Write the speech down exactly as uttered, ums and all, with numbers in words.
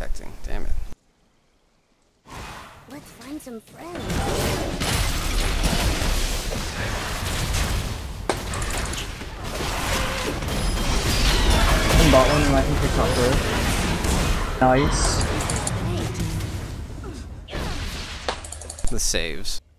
architecting. Damn it. Let's find some friends. Bought one and I can pick up there. Nice. The saves.